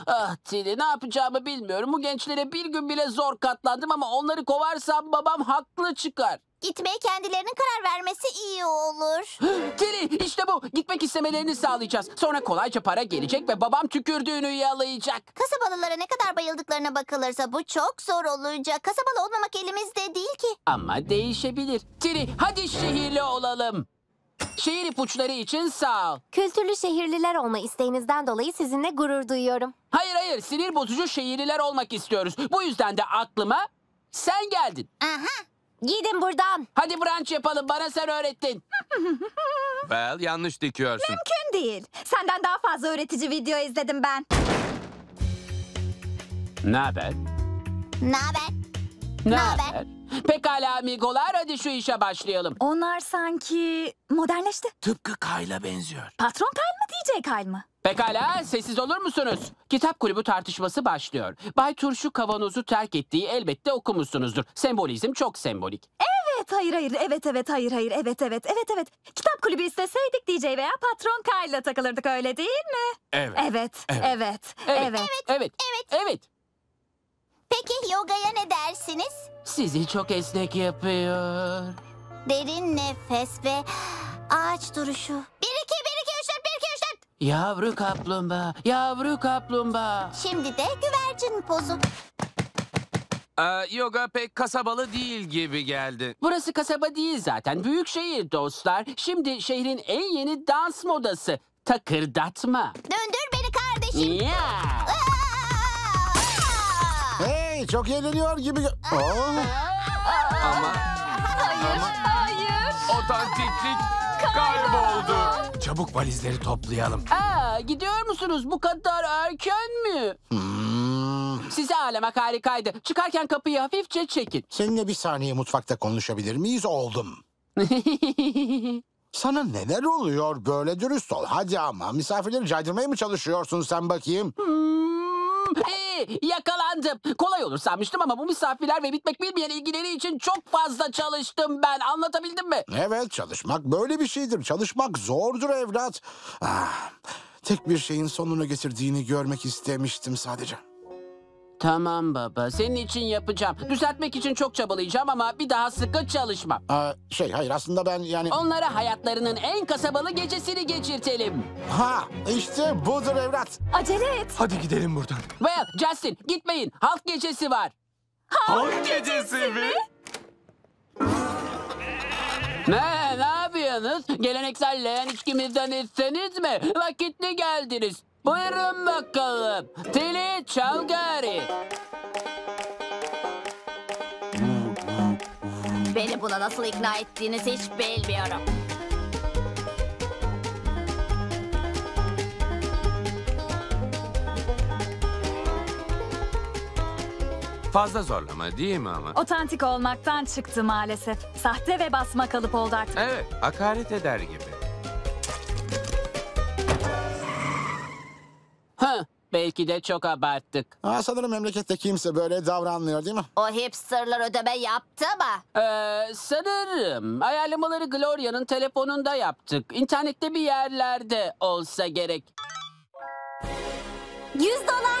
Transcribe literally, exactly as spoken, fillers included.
Ah Tili, ne yapacağımı bilmiyorum. Bu gençlere bir gün bile zor katlandım ama onları kovarsam babam haklı çıkar. Gitmeye kendilerinin karar vermesi iyi olur. Tili, işte bu. Gitmek istemelerini sağlayacağız. Sonra kolayca para gelecek ve babam tükürdüğünü yalayacak. Kasabalılara ne kadar bayıldıklarına bakılırsa bu çok zor olacak. Kasabalı olmamak elimizde değil ki. Ama değişebilir. Tili, hadi şehirli olalım. Şehir ipuçları için sağ ol. Kültürlü şehirliler olma isteğinizden dolayı sizinle gurur duyuyorum. Hayır hayır, sinir bozucu şehirliler olmak istiyoruz. Bu yüzden de aklıma sen geldin. Aha. Gidin buradan. Hadi brunch yapalım, bana sen öğrettin. Well, yanlış dikiyorsun. Mümkün değil. Senden daha fazla öğretici video izledim ben. Ne haber? Ne haber? Ne Naber? haber? Pekala amigolar, hadi şu işe başlayalım. Onlar sanki modernleşti. Tıpkı Kayla benziyor. Patron Kyle mı, D J Kyle mı? Pekala, sessiz olur musunuz? Kitap kulübü tartışması başlıyor. Bay Turşu kavanozu terk ettiği elbette okumuşsunuzdur. Sembolizm çok sembolik. Evet, hayır, hayır, evet, evet, hayır, hayır, evet, evet, evet, evet. Kitap kulübü isteseydik D J veya Patron Kyle'la takılırdık, öyle değil mi? Evet. Evet, evet, evet, Evet, evet, evet. Peki yogaya ne dersiniz? Sizi çok esnek yapıyor. Derin nefes ve ağaç duruşu. Bir iki bir iki üç dört bir iki üç dört. Yavru kaplumbağa, yavru kaplumbağa. Şimdi de güvercin pozu. Ee, yoga pek kasabalı değil gibi geldi. Burası kasaba değil zaten, büyük şehir dostlar. Şimdi şehrin en yeni dans modası. Takırdatma. Döndür beni kardeşim. Ya. Aa! Hey, çok eğleniyor gibi. gö- Oo. Ama Hayır, hayır. otantiklik kayboldu. Çabuk valizleri toplayalım. Aa, gidiyor musunuz? Bu kadar erken mi? Hmm. Size ağlamak harikaydı. Çıkarken kapıyı hafifçe çekin. Seninle bir saniye mutfakta konuşabilir miyiz oğlum? Sana neler oluyor, böyle dürüst ol. Hadi ama misafirleri caydırmaya mı çalışıyorsun sen bakayım? Hmm, iyi, yakalandım. Kolay olur sanmıştım ama bu misafirler ve bitmek bilmeyen ilgileri için çok fazla çalıştım ben. Anlatabildim mi? Evet, çalışmak böyle bir şeydir. Çalışmak zordur evlat. Ah, tek bir şeyin sonunu getirdiğini görmek istemiştim sadece. Tamam baba, senin için yapacağım. Düzeltmek için çok çabalayacağım ama bir daha sıkı çalışmam. Aa, şey hayır aslında ben yani... Onlara hayatlarının en kasabalı gecesini geçirtelim. Ha, işte budur evlat. Acele et. Hadi gidelim buradan. Well, Justin, gitmeyin. Halk gecesi var. Halk gecesi mi? Ne, ne yapıyorsunuz? Geleneksel leğen içkimizden içseniz mi? Vakitli geldiniz. Buyurun bakalım. Tili Çalgari. Beni buna nasıl ikna ettiğinizi hiç bilmiyorum. Fazla zorlama değil mi ama? Otantik olmaktan çıktı maalesef. Sahte ve basma kalıp oldu artık. Evet, hakaret eder gibi. Heh, belki de çok abarttık. Ha, sanırım memlekette kimse böyle davranmıyor değil mi? O hipsterlar ödeme yaptı mı? Ee, sanırım ayarlamaları Gloria'nın telefonunda yaptık. İnternette bir yerlerde olsa gerek. Yüz dolar.